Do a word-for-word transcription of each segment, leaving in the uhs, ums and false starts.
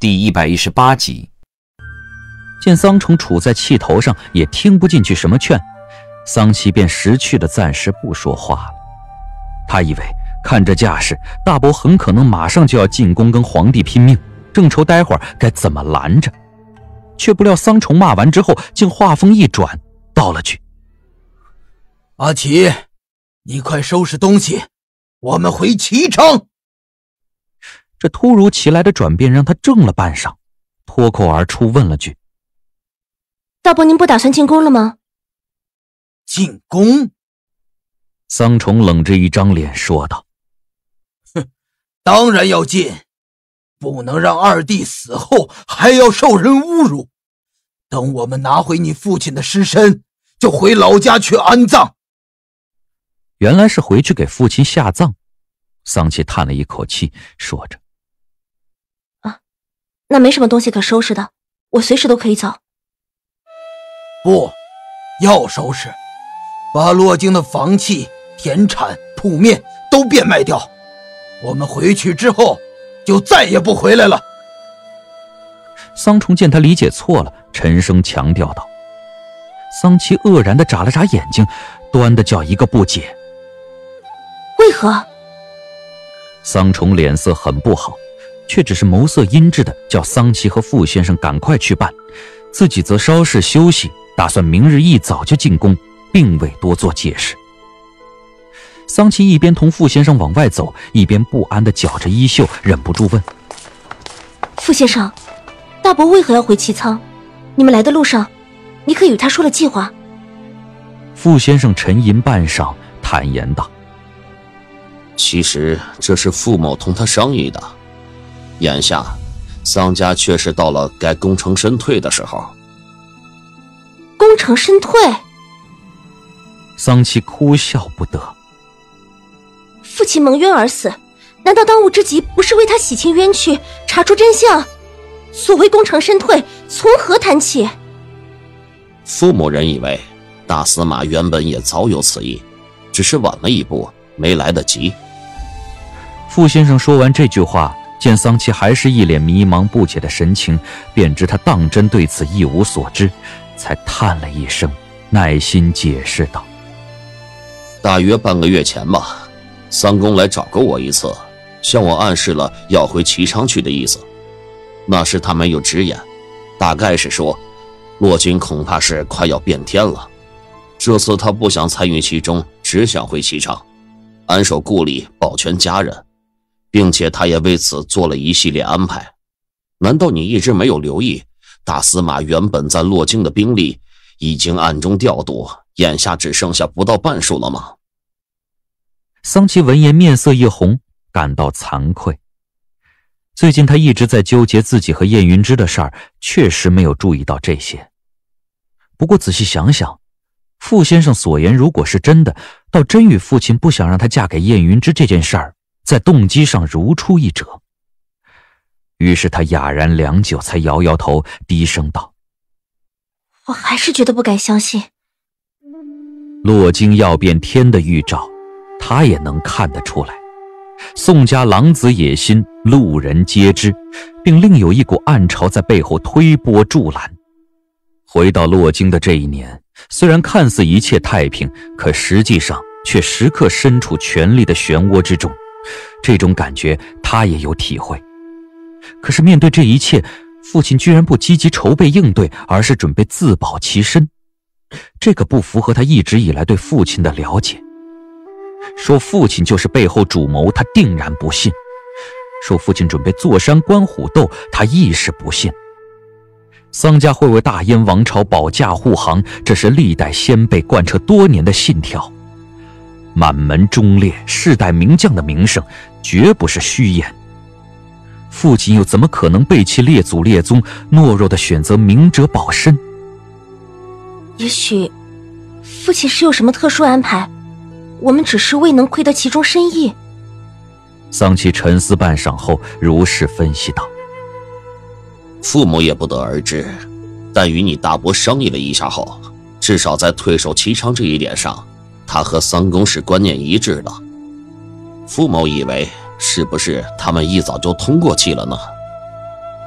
第一百一十八集。 见桑虫处在气头上，也听不进去什么劝，桑琪便识趣的暂时不说话了。他以为看这架势，大伯很可能马上就要进宫跟皇帝拼命，正愁待会儿该怎么拦着，却不料桑虫骂完之后，竟话锋一转，道了句： 阿奇，你快收拾东西，我们回齐城。 这突如其来的转变让他怔了半晌，脱口而出问了句： 大伯您不打算进宫了吗？ 进宫？ 桑虫冷着一张脸说道： 哼，当然要进，不能让二弟死后还要受人侮辱。等我们拿回你父亲的尸身，就回老家去安葬。 原来是回去给父亲下葬。桑琪叹了一口气，说着： 啊，那没什么东西可收拾的，我随时都可以走。 不，要收拾，把洛京的房契、田产、铺面都变卖掉。我们回去之后，就再也不回来了。 桑虫见他理解错了，沉声强调道。桑琪愕然地眨了眨眼睛，端的叫一个不解。 为何？ 桑虫脸色很不好，却只是眸色阴鸷的叫桑琪和傅先生赶快去办，自己则稍事休息，打算明日一早就进宫，并未多做解释。桑琪一边同傅先生往外走，一边不安地绞着衣袖，忍不住问： 傅先生，大伯为何要回齐仓？你们来的路上，你可与他说了计划？ 傅先生沉吟半晌，坦言道： 其实这是傅某同他商议的，眼下桑家确实到了该功成身退的时候。 功成身退？ 桑琪哭笑不得。 父亲蒙冤而死，难道当务之急不是为他洗清冤屈，查出真相？所谓功成身退，从何谈起？ 傅某人以为大司马原本也早有此意，只是晚了一步，没来得及。 傅先生说完这句话，见桑琪还是一脸迷茫不解的神情，便知他当真对此一无所知，才叹了一声，耐心解释道： 大约半个月前吧，三公来找过我一次，向我暗示了要回齐昌去的意思。那时他没有直言，大概是说洛君恐怕是快要变天了，这次他不想参与其中，只想回齐昌安守故里，保全家人，并且他也为此做了一系列安排。难道你一直没有留意，大司马原本在洛京的兵力已经暗中调度，眼下只剩下不到半数了吗？ 桑琪闻言面色一红，感到惭愧。最近他一直在纠结自己和燕云之的事儿，确实没有注意到这些。不过仔细想想，傅先生所言如果是真的，倒真与父亲不想让她嫁给燕云之这件事儿，在动机上如出一辙。于是他哑然良久，才摇摇头，低声道： 我还是觉得不敢相信。 洛京要变天的预兆，他也能看得出来。宋家狼子野心，路人皆知，并另有一股暗潮在背后推波助澜。回到洛京的这一年，虽然看似一切太平，可实际上却时刻身处权力的漩涡之中，这种感觉他也有体会。可是面对这一切，父亲居然不积极筹备应对，而是准备自保其身，这个不符合他一直以来对父亲的了解。说父亲就是背后主谋，他定然不信；说父亲准备坐山观虎斗，他亦是不信。桑家会为大燕王朝保驾护航，这是历代先辈贯彻多年的信条。满门忠烈、世代名将的名声，绝不是虚言。父亲又怎么可能背弃列祖列宗，懦弱地选择明哲保身？ 也许父亲是有什么特殊安排，我们只是未能窥得其中深意。 桑琪沉思半晌后，如是分析道： 父母也不得而知，但与你大伯商议了一下后，至少在退守齐昌这一点上，他和三公是观念一致的。父母以为是不是他们一早就通过气了呢？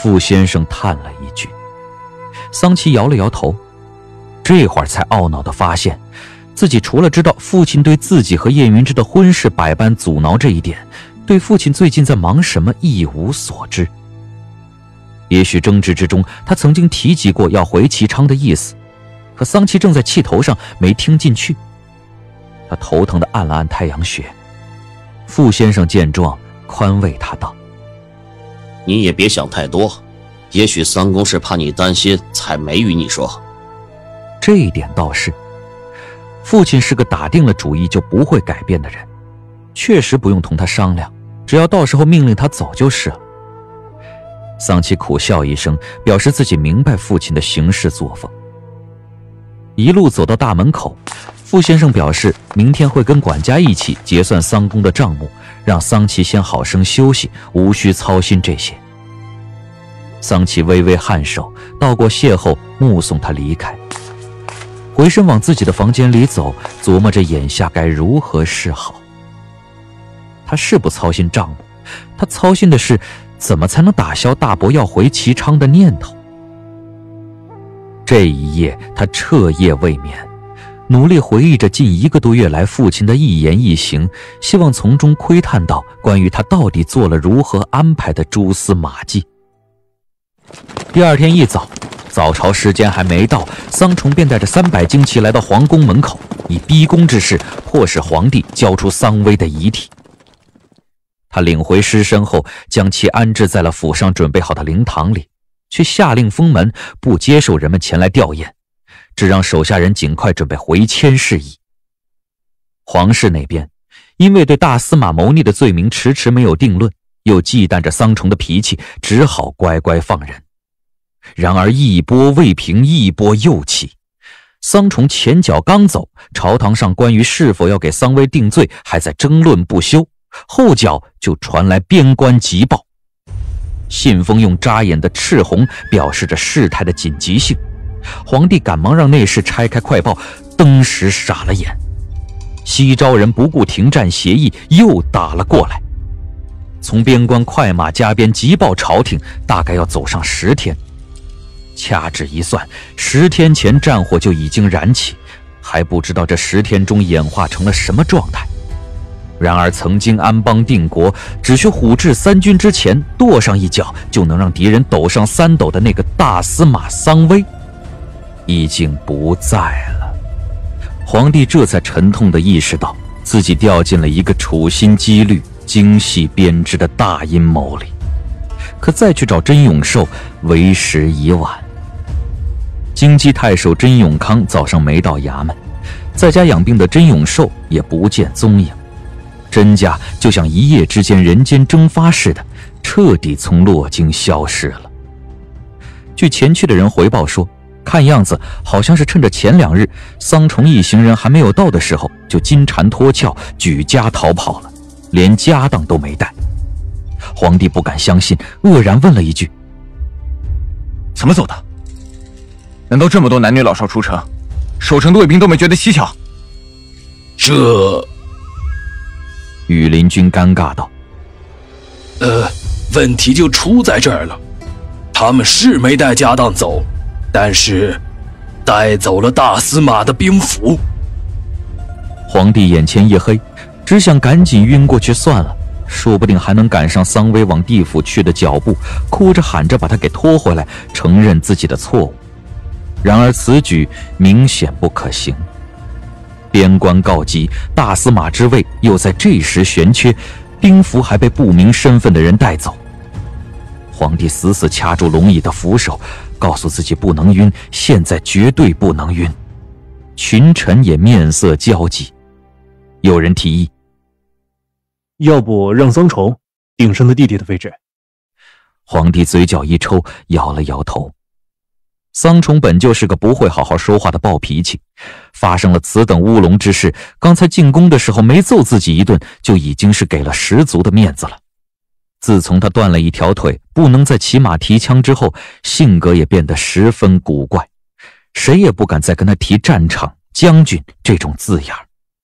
傅先生叹了一句。桑琪摇了摇头，这会儿才懊恼地发现，自己除了知道父亲对自己和叶云芝的婚事百般阻挠这一点，对父亲最近在忙什么一无所知。也许争执之中，他曾经提及过要回齐昌的意思，可桑琪正在气头上，没听进去。他头疼地按了按太阳穴。傅先生见状，宽慰他道：“ 你也别想太多，也许三公是怕你担心，才没与你说。” 这一点倒是，父亲是个打定了主意就不会改变的人，确实不用同他商量，只要到时候命令他走就是了。桑琪苦笑一声，表示自己明白父亲的行事作风。一路走到大门口，傅先生表示明天会跟管家一起结算桑公的账目，让桑琪先好生休息，无需操心这些。桑琪微微颔首，道过谢后目送他离开，回身往自己的房间里走，琢磨着眼下该如何是好。他是不操心账目，他操心的是怎么才能打消大伯要回齐昌的念头。这一夜他彻夜未眠，努力回忆着近一个多月来父亲的一言一行，希望从中窥探到关于他到底做了如何安排的蛛丝马迹。第二天一早，早朝时间还没到，桑崇便带着三百精骑来到皇宫门口，以逼宫之势迫使皇帝交出桑威的遗体。他领回尸身后，将其安置在了府上准备好的灵堂里，却下令封门，不接受人们前来吊唁，只让手下人尽快准备回迁事宜。皇室那边因为对大司马谋逆的罪名迟迟没有定论，又忌惮着桑崇的脾气，只好乖乖放人。然而一波未平，一波又起。桑崇前脚刚走，朝堂上关于是否要给桑威定罪还在争论不休，后脚就传来边关急报。信封用扎眼的赤红表示着事态的紧急性，皇帝赶忙让内侍拆开快报，登时傻了眼。西昭人不顾停战协议，又打了过来。从边关快马加鞭急报朝廷，大概要走上十天。掐指一算，十天前战火就已经燃起，还不知道这十天中演化成了什么状态。然而曾经安邦定国，只需虎踞三军之前跺上一脚，就能让敌人抖上三抖的那个大司马桑威，已经不在了。皇帝这才沉痛地意识到，自己掉进了一个处心积虑、精细编织的大阴谋里。可再去找甄永寿，为时已晚。京畿太守甄永康早上没到衙门，在家养病的甄永寿也不见踪影。甄家就像一夜之间人间蒸发似的，彻底从洛京消失了。据前去的人回报说，看样子好像是趁着前两日桑崇一行人还没有到的时候，就金蝉脱壳，举家逃跑了，连家当都没带。皇帝不敢相信，愕然问了一句：“ 怎么走的？难道这么多男女老少出城，守城的卫兵都没觉得蹊跷？” 这…… 羽林军尴尬道：“ 呃，问题就出在这儿了。他们是没带家当走，但是带走了大司马的兵符。” 皇帝眼前一黑，只想赶紧晕过去算了，说不定还能赶上桑威往地府去的脚步，哭着喊着把他给拖回来，承认自己的错误。然而此举明显不可行。边关告急，大司马之位又在这时悬缺，兵符还被不明身份的人带走。皇帝死死掐住龙椅的扶手，告诉自己不能晕，现在绝对不能晕。群臣也面色焦急。有人提议， 要不让桑崇顶上他弟弟的位置？ 皇帝嘴角一抽，摇了摇头。桑崇本就是个不会好好说话的暴脾气，发生了此等乌龙之事，刚才进宫的时候没揍自己一顿，就已经是给了十足的面子了。自从他断了一条腿，不能再骑马提枪之后，性格也变得十分古怪，谁也不敢再跟他提战场、将军这种字眼。